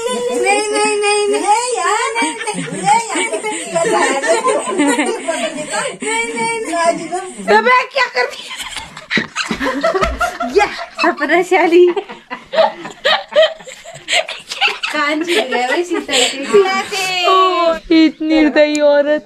क्या कर रही है? सपना शाली इतनी निर्दयी औरत।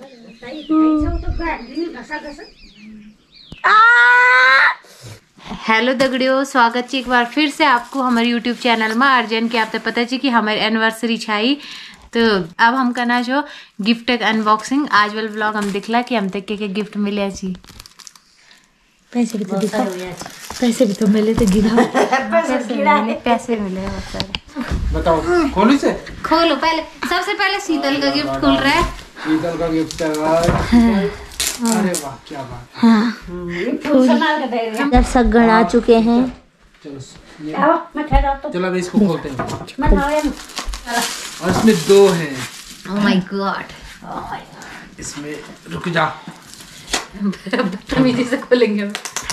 हेलो दगड़ियों, स्वागत है एक बार फिर से आपको हमारे यूट्यूब चैनल में। अर्जन के आप पता है कि हमारी एनिवर्सरी छाई, तो अब हम करना जो गिफ्ट अनबॉक्सिंग। आज वाला व्लॉग हम दिखला कि हम तक के गिफ्ट मिले छी। पैसे भी तो दिखा, पैसे भी तो मिले तो गिरा। पैसे मिले बहुत सारे। बताओ खोलो से, खोलो पहले। सबसे पहले शीतल का गिफ्ट खुल रहा है। शीतल का गिफ्ट है। अरे वाह क्या बात। हाँ, दर्शक गण आ चुके हैं। चलो अब इसको खोलते हैं। और इसमें दो हैं। Oh my god. इसमें रुक जा, बदतमीजी से खोलेंगे।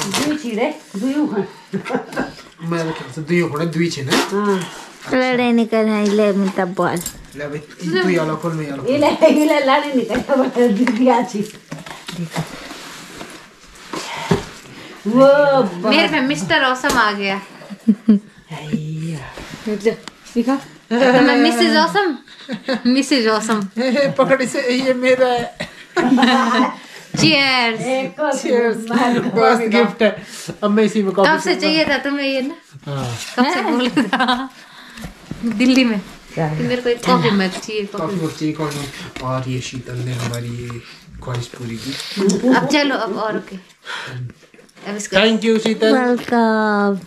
मेरे ख्याल से दुई होने दुई छे ना। लड़े निकल है ले मिलता बॉल। ले भाई दुई वाला खोल में यार। इले लड़े निकल बता दिया छी। वो मेरे पे मिस्टर ऑसम आ गया। देखा तो मैं मिसेज ऑसम, मिसेज ऑसम। पकड़ से ये मेरा है। चीयर्स। बस गिफ्ट है। अब मैं इसी में कॉफी। कब से चाहिए था तुम्हें ये ना? हाँ। कब से बोल था दिल्ली में कि मेरे को एक कॉफी मग चाहिए। कॉफी और ये शीतल ने हमारी ये ख्वाहिश पूरी की। अब चलो अब और ओके। अब इसको थैंक यू शीतल। वेलकम।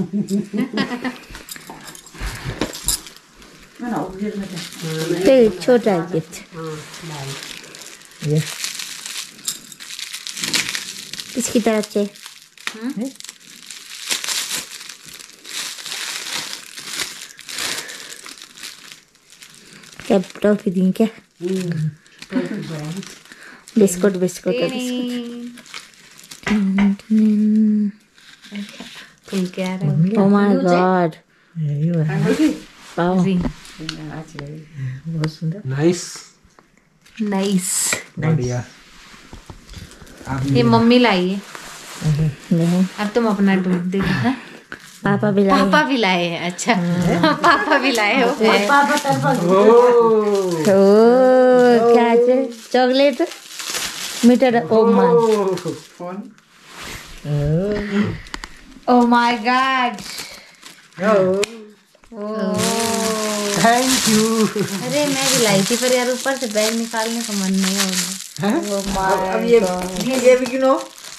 छोटा गिफ्ट। किसकी तरफ से? क्या टॉफी दी क्या? Biscuit biscuit oh my god. बहुत सुंदर। Nice nice. बढ़िया। ये मम्मी लाई है। अब तुम अपना ढूंढ दे। पापा भी लाए। पापा भी लाए हैं। अच्छा पापा भी लाए हो। पापा तरफ क्या है? Chocolate meter. Oh my god. Thank you. अरे मैं भी लाई थी पर यार ऊपर से बैग निकालने का मन नहीं हो रहा। अब ये भी गिनो।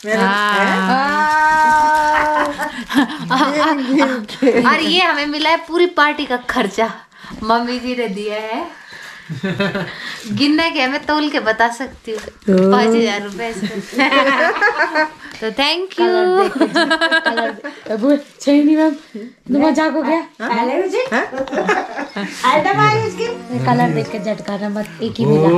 और ये हमें मिला है पूरी पार्टी का खर्चा। मम्मी जी ने दिया है। गिनने के हमें तोल के बता सकती हूँ 5,000 रुपए। तो थैंक यू। छैनी मैम मजाक हो गया। कलर देख के झटकाना मत, एक ही मिला।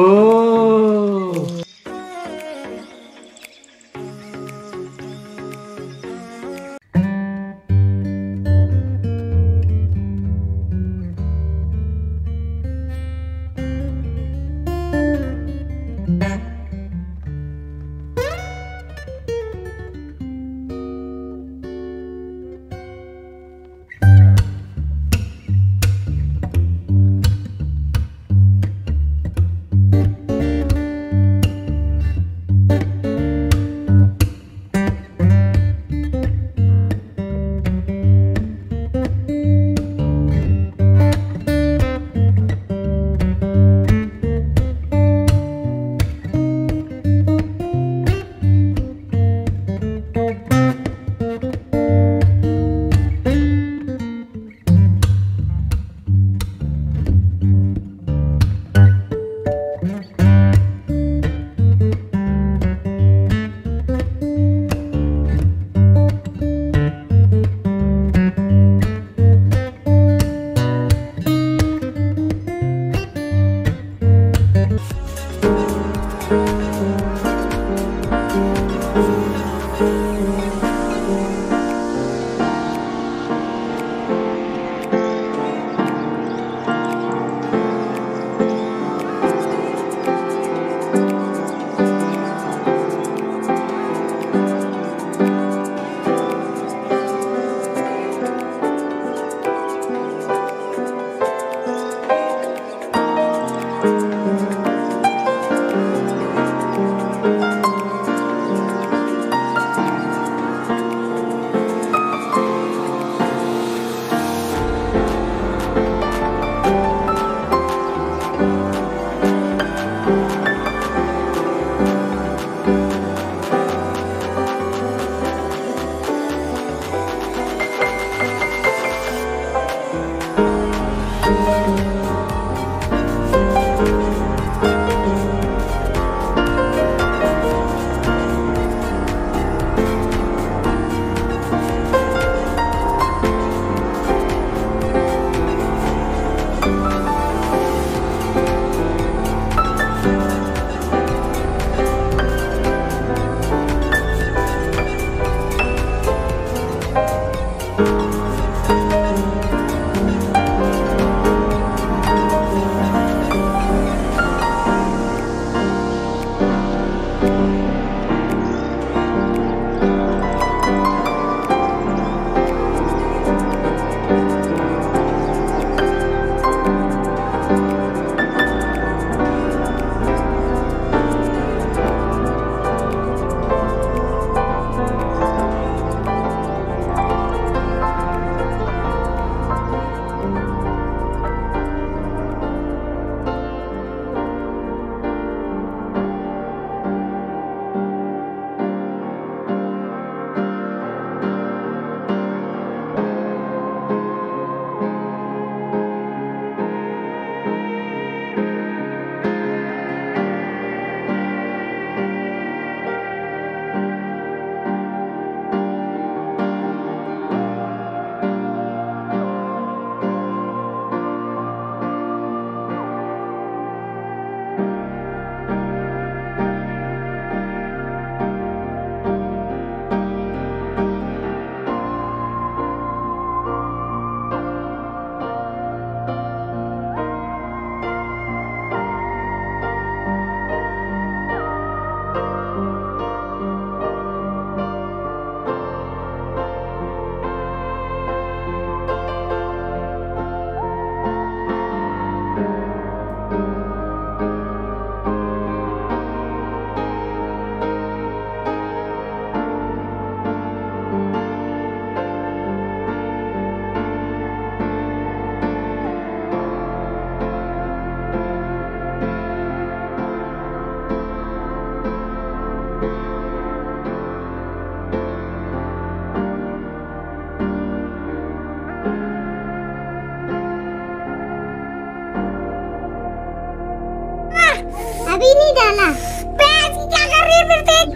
अभी नहीं डाला। क्या कर रही है फिर से?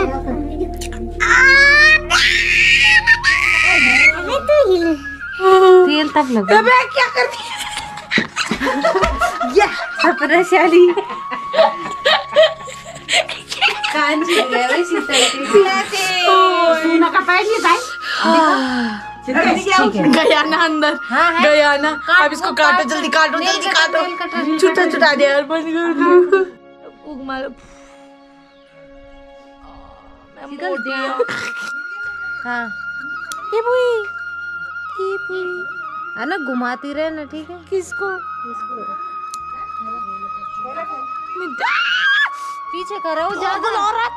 तेल तब लगा। अबे क्या कर रही है? सपनाशाली कान छिल गया वही शीतल के। सोना का पैर नहीं था। गया ना अंदर। गया ना। अब इसको काटो जल्दी, काटो जल्दी, काटो। छुटा छुटा दे यार, बंद कर दो। फूक मारो। हाँ ये बुई है ना, घुमाती रहे ना, ठीक है। किसको? पीछे करो ज्यादा औरत।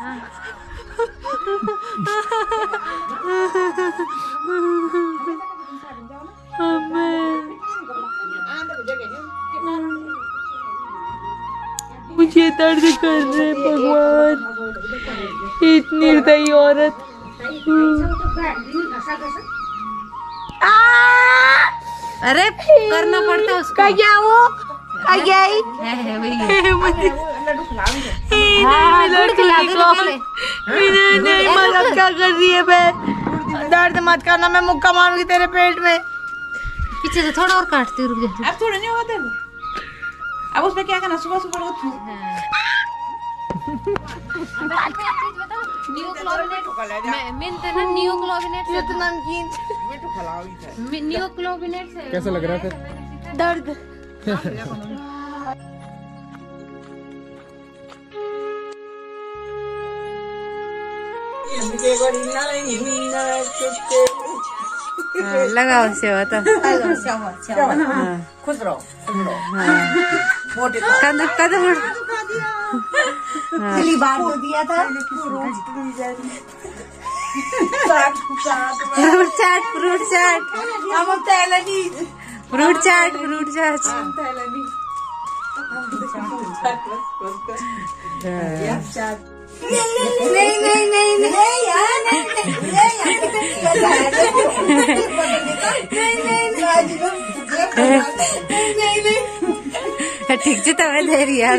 मुझे दर्द कर रहे भगवान, इतनी निर्दयी औरत। अरे करना पड़ता उसको। क्या वो है वही नहीं मतलब क्या कर रही है बे? दर्द मत करना, मैं मुक्का मारूंगी तेरे पेट में। पीछे से थोड़ा और काटती, रुक जा। अब थोड़ा नहीं होगा तेरे को। अब उसमें क्या करना, सुबह सुबह को नियोक्लोबिनेट से कैसा लग रहा है फिर? दर्द। लगाओ से होता। खुश रहो। कदम कदम पिछली बार तो दिया था। फ्रूट चाट, फ्रूट चाट, हम तैलनी फ्रूट चाट, फ्रूट चाट। नहीं नहीं नहीं नहीं यार, ठीक છે તમે ધેરી હાલ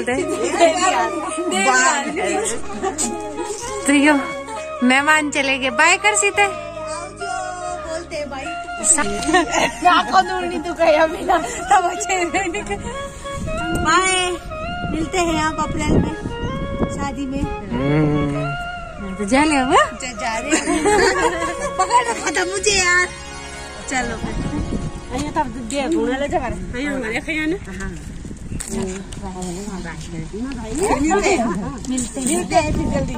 तो यो मेहमान चले गए, बाय कर सीते। बाय, मिलते हैं आप अप्रैल में शादी में। तो जा ले अब जा रहे पकड़ रखा था मुझे यार। चलो मिलते हैं फिर जल्दी।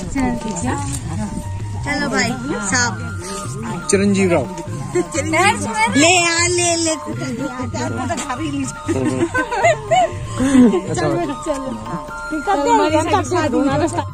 चलो भाई साहब। चिरंजीव राव ले यार, ले ले अच्छा।